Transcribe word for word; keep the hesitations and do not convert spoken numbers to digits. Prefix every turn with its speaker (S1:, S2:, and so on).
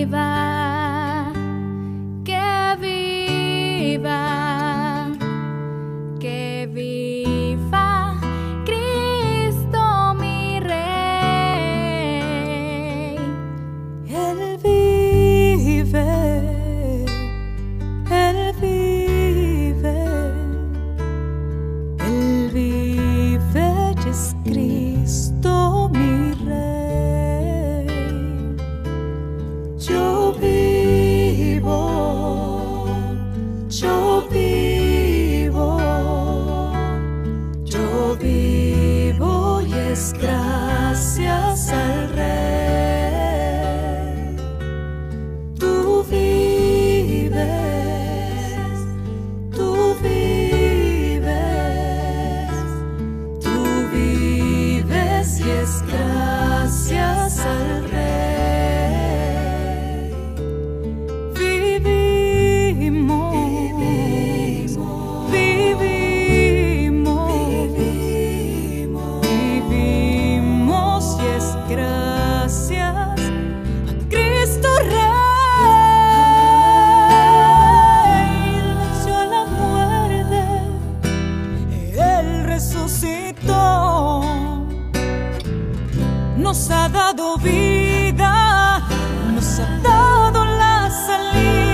S1: viva, que viva, que viva Cristo mi Rey.
S2: Él vive, Él vive, Él vive, y es Cristo mi Rey. Yo vivo, yo vivo, yo vivo, y es gracias al Rey. Tú vives, tú vives, tú vives, y es gracias al Rey. Vivimos, vivimos, vivimos, vivimos, y es gracias a Cristo Rey. Él venció a la muerte, Él resucitó, nos ha dado vida, nos ha dado la salida.